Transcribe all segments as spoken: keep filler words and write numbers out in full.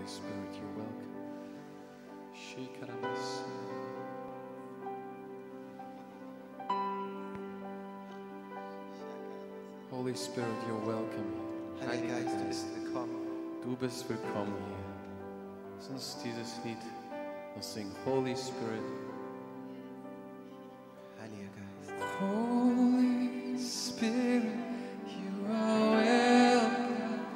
Spirit, you're welcome. Shikaramas. Holy Spirit, you're welcome hier. Heiliger Heiliger Geist, du Geist, bist willkommen. du bist willkommen hier. Lass uns dieses Lied noch singen. Holy Spirit. Heiliger Geist. Holy Spirit, you are welcome.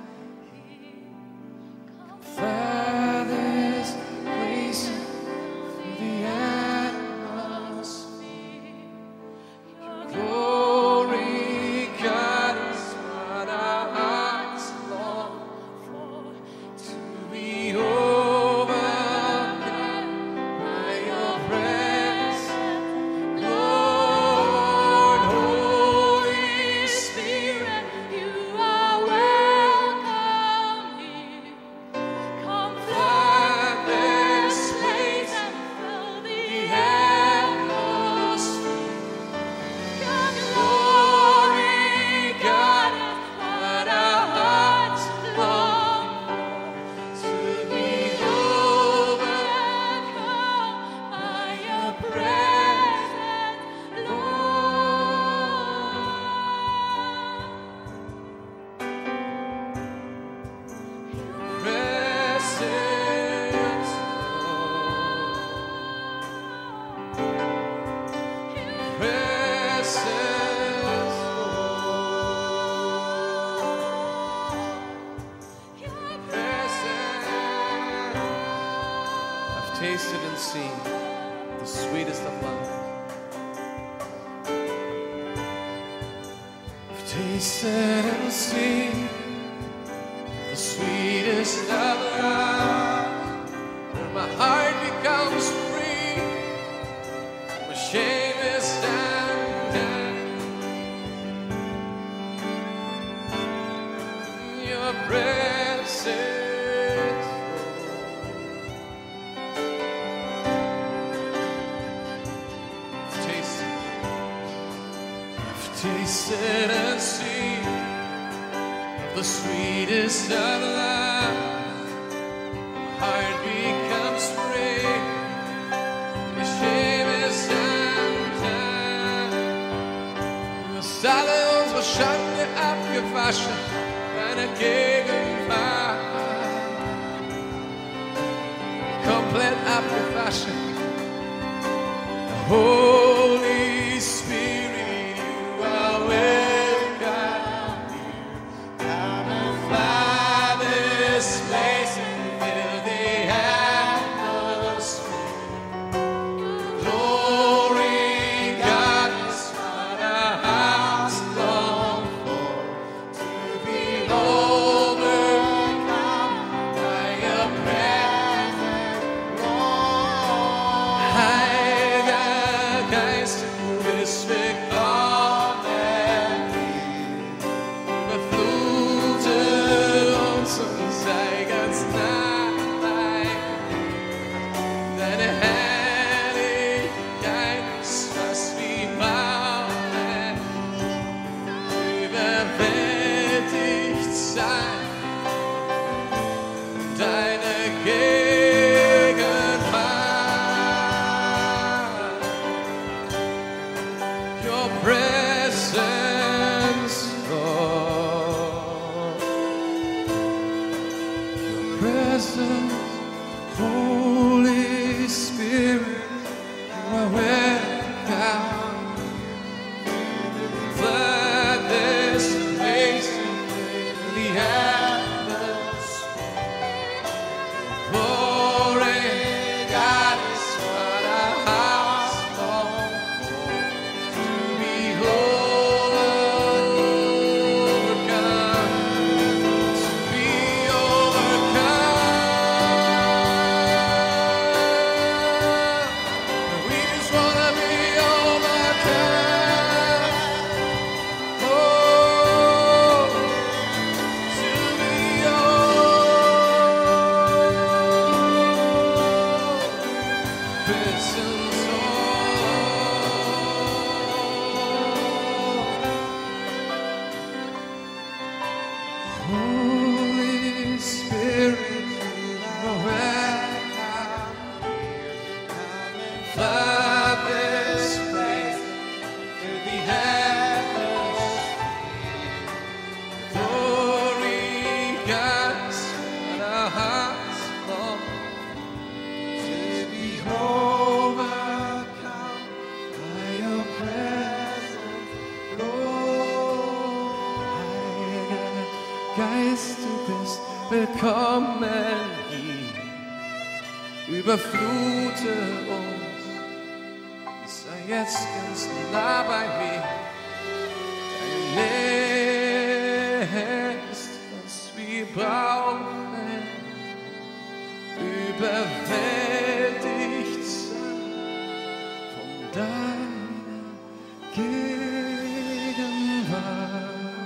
Fire this place through the atmosphere. Your glory, God, is what our hearts long for. To be overcome by your presence, Lord. Holy Spirit, You are welcome here. Come flood this place and fill the atmosphere. Your glory, God, is what our hearts long for. To be overcome by your presence, Lord. presence, presence, presence. I've tasted and seen the sweetest of love. I've tasted and seen the sweetest of love, where my heart becomes free, my shame is undone. Your presence, I've tasted, I've tasted and seen the sweetest of love. My heart becomes free, my shame is undone. Das alle unsere Schande abgewaschen, deine Gegenwart komplett abgewaschen. Holy Spirit, you are welcome. Come and fly this place and fill the atmosphere. Glory, God, is what our hearts long for. To be overcome by your presence, Lord. Heiliger Geist, du bist willkommen hier. Überflute uns und sei ganz nah bei mir. Deine Herrlichkeit ist, was wir brauchen. Überwältigt sein, deine Gegenwart. Your presence, Lord. Your presence, Holy Spirit, you are welcome. Flood this place with the atmosphere. Glory, God, is what our hearts long for. To be overcome, to be overcome. We just wanna kommen hier, überflute uns, sei jetzt ganz nah bei mir. Deine Nähe ist, was wir brauchen, überwältigt sein von deiner Gegenwart.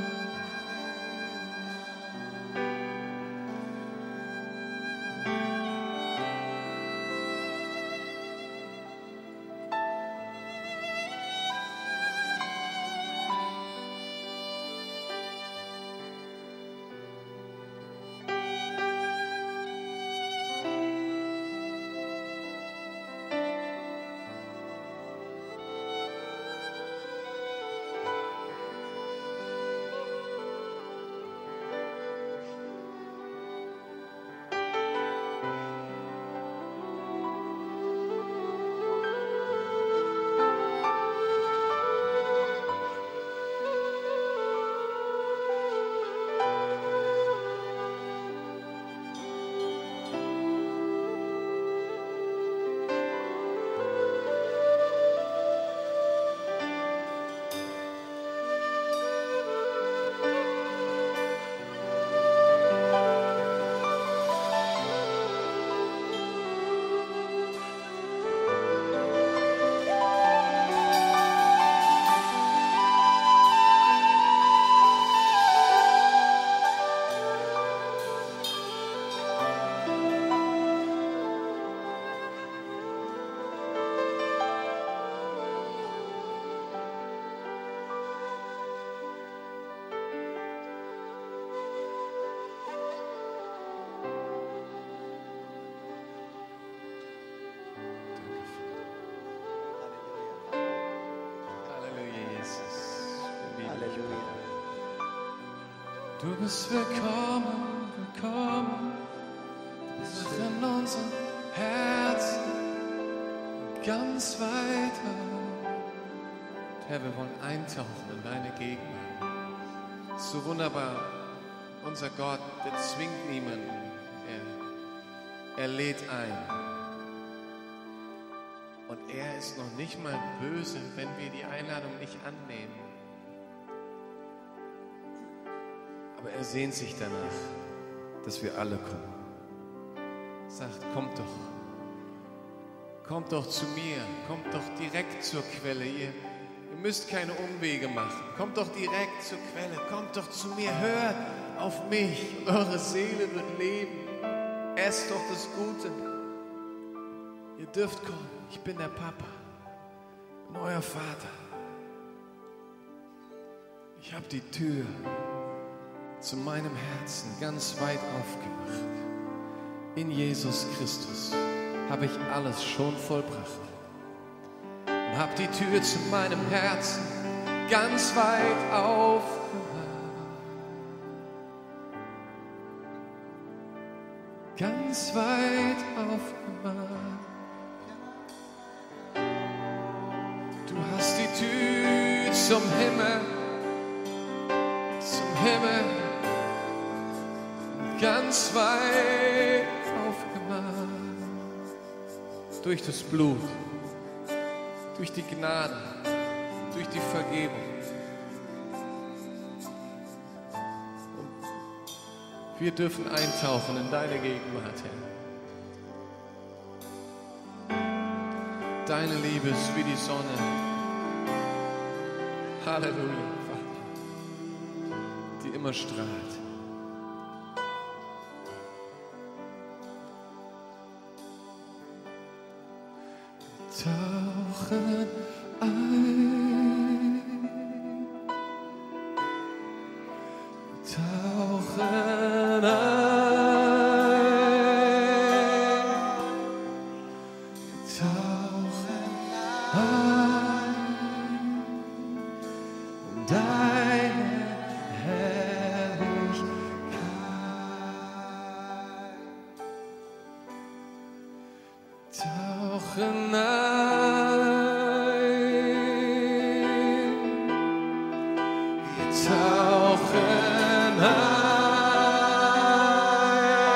Du bist willkommen, willkommen, du bist in unseren Herzen ganz weit auf. Herr, wir wollen eintauchen in deine Gegenwart. So wunderbar, unser Gott, der zwingt niemanden, er, er lädt ein. Und er ist noch nicht mal böse, wenn wir die Einladung nicht annehmen. Aber er sehnt sich danach, dass wir alle kommen. Sagt, kommt doch. Kommt doch zu mir. Kommt doch direkt zur Quelle. Ihr, ihr müsst keine Umwege machen. Kommt doch direkt zur Quelle. Kommt doch zu mir. Hört auf mich. Eure Seele wird leben. Esst doch das Gute. Ihr dürft kommen. Ich bin der Papa. Ich bin euer Vater. Ich habe die Tür zu meinem Herzen ganz weit aufgemacht. In Jesus Christus habe ich alles schon vollbracht und habe die Tür zu meinem Herzen ganz weit aufgemacht. Ganz weit aufgemacht. Du hast die Tür zum Himmel, zum Himmel ganz weit aufgemacht. Durch das Blut, durch die Gnade, durch die Vergebung. Und wir dürfen eintauchen in deine Gegenwart, Herr. Deine Liebe ist wie die Sonne. Halleluja, Vater, die immer strahlt. Tauchen ein, tauchen ein, tauchen ein, deine Herrlichkeit, tauchen ein. Tauchen ein,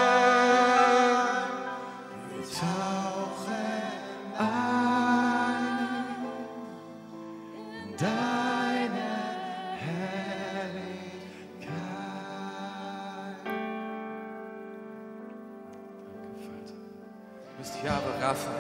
bist Jahwe Rapha.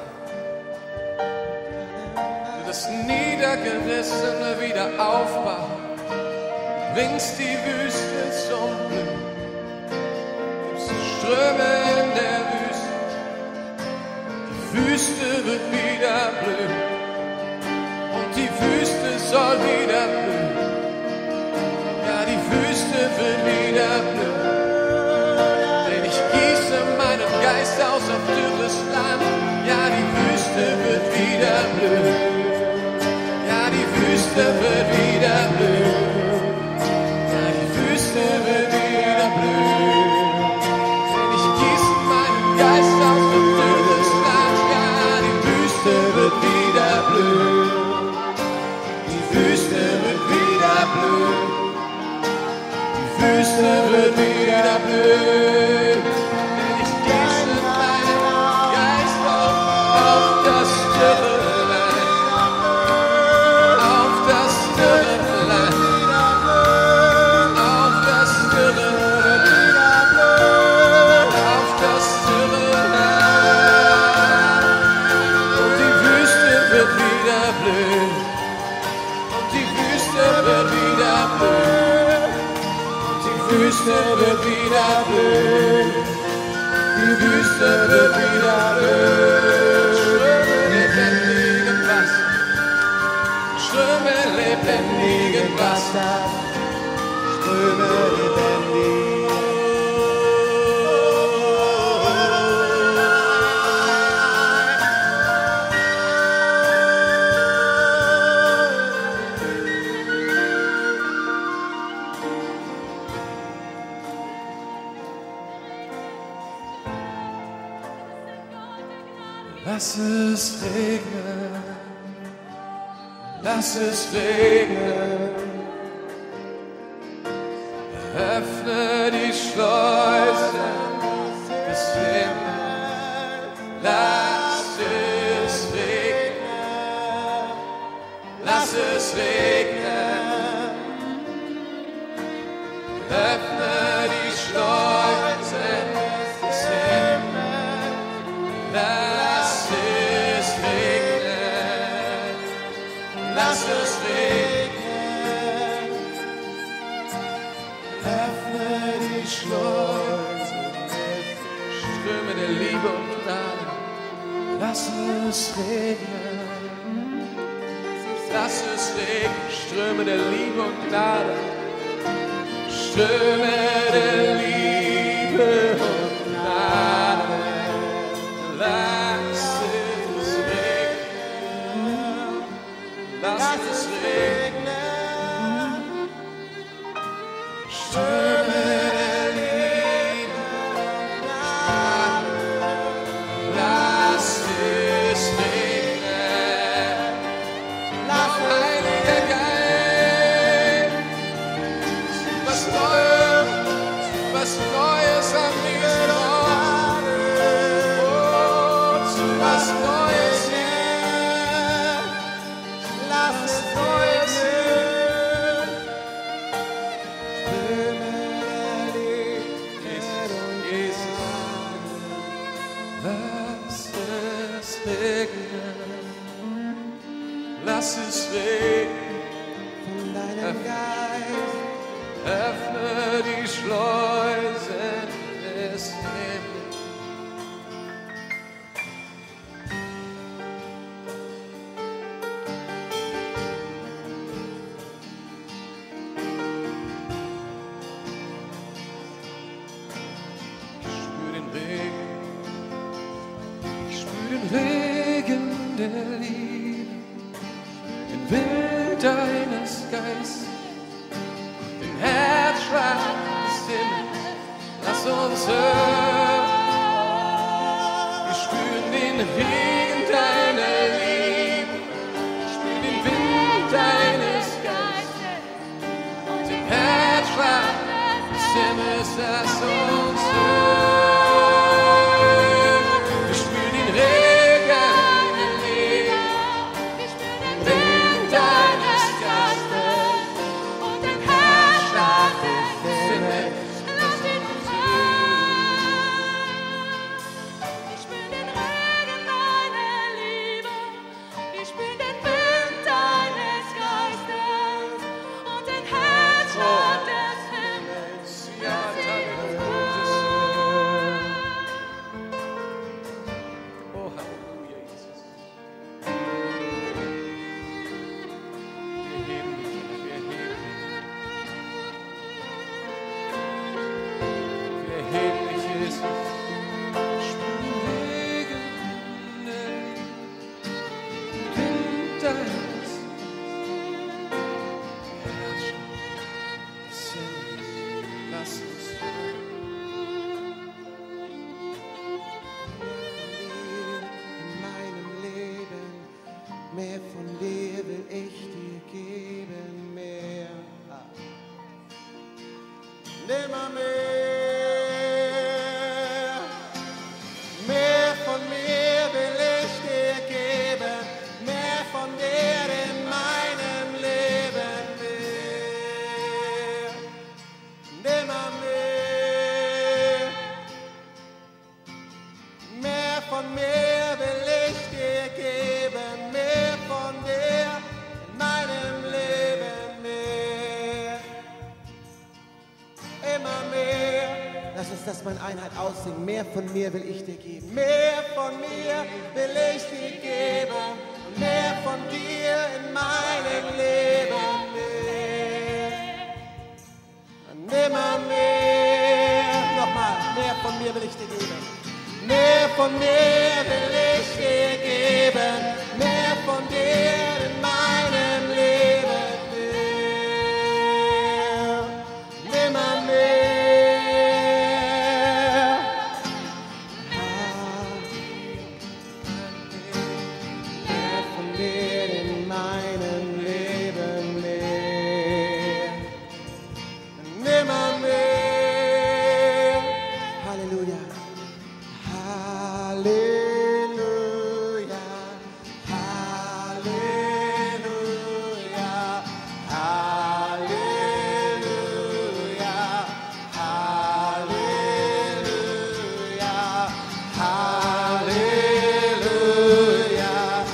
Du das Niedergerissene wieder aufbauen, bringst die Wüste zum Blühen, gibst Ströme in der Wüste, die Wüste wird wieder blühen und die Wüste soll wieder blühen, ja die Wüste wird wieder blühen, denn ich gieße meinen Geist aus auf dürres Land, ja die Wüste wird wieder blühen, ja die Wüste wird wieder blühen. Wüste wird wieder blühen, denn ich gieße meinen Geist aus auf dürres Land, ja, die Wüste wird wieder blühen, die Wüste wird wieder blühen, die Wüste wird wieder blühen, denn ich gieße meinen Geist auf, auf das dürre Land, auf das dürre Land. Die Wüste wird wieder blühen, die Wüste wird wieder blühen. Ströme lebendigen Wasser, Ströme lebendigen Lass es regnen, lass es regnen, öffne die Schleusen des Himmels, lass es regnen, lass es regnen, öffne die Schleusen des Himmels, lass Lass es regnen, öffne die Schleusen, Ströme der Liebe und Gnade. Lass es regnen, lass es regnen, Ströme der Liebe und Gnade, Ströme der Liebe und Gnade. Lass es regnen, lass es regnen, Ströme der Liebe und Gnade. Lass es regnen, lass Heiliger Geist, was Neues, was Neues an diesem Ort, oh, was Neues hier, lass es Neues hier. Jesus, lass es regnen, lass es regnen von deinem Geist, öffne die Schleusen des Himmels. Regen der Liebe, den Wind deines Geistes, den Herzschlag des Himmels, lass uns hören. Wir spüren den Regen deiner Liebe, spüren den Wind deines Geistes, den Herzschlag des Himmels, lass uns hören. Ich bin den Regen. mal in Einheit aussingen. Mehr von mir will ich dir geben. Mehr von mir will ich dir geben. Mehr von dir in meinem Leben. Nimmer mehr. Nochmal, mehr von mir will ich dir geben. Mehr von mir will ich dir geben. Mehr von dir in meinem Leben. Nimmer mehr. Mehr von dir in meinem Leben. Nimmer mehr. Halleluja. Halleluja. Halleluja. Halleluja. Halleluja. Halleluja.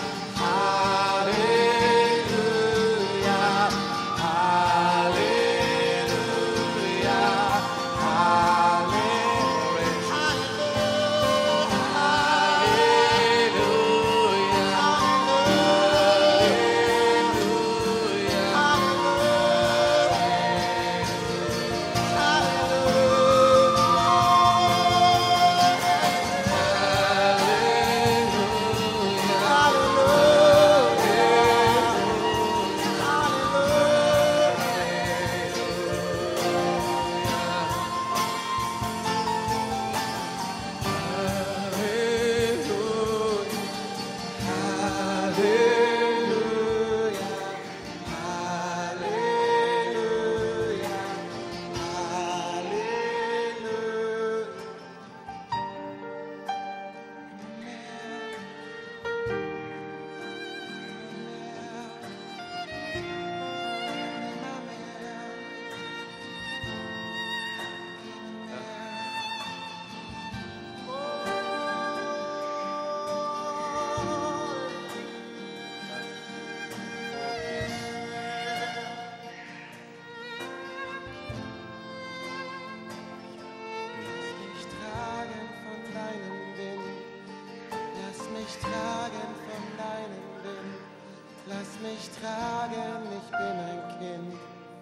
Lass mich tragen, ich bin ein Kind.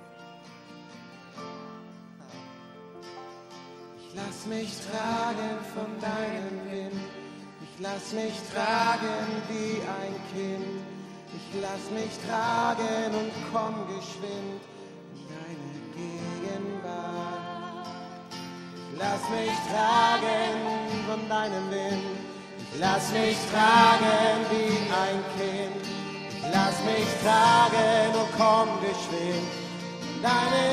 Ich lass mich tragen von deinem Wind. Ich lass mich tragen wie ein Kind. Ich lass mich tragen und komm geschwind in deine Gegenwart. Ich lass mich tragen von deinem Wind. Ich lass mich tragen wie ein Kind. Lass mich tragen und komm geschwind in deine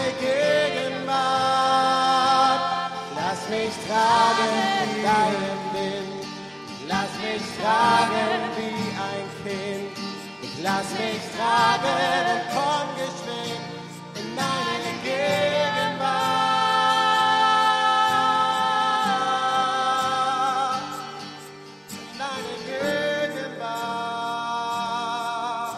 Gegenwart. Lass mich tragen in deinem Wind. Lass mich tragen wie ein Kind. Ich lass mich tragen und komm geschwind in deine Gegenwart. In deine Gegenwart.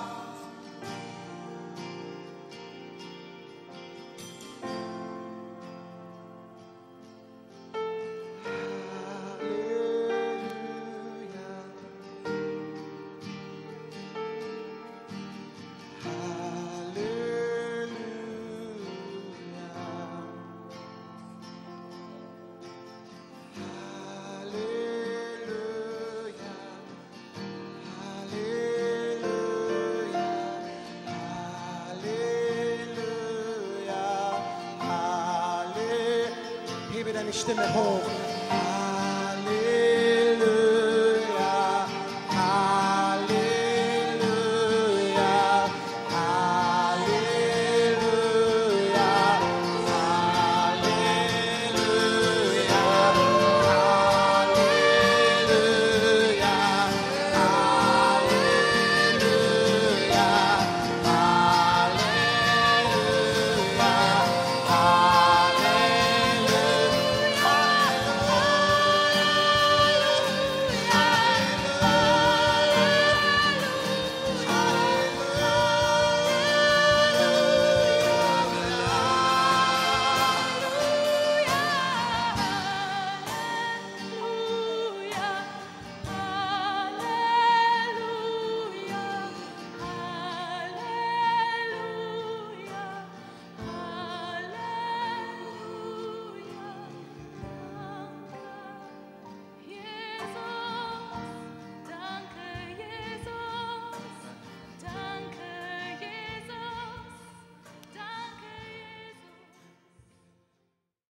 Hebe deine Stimme hoch.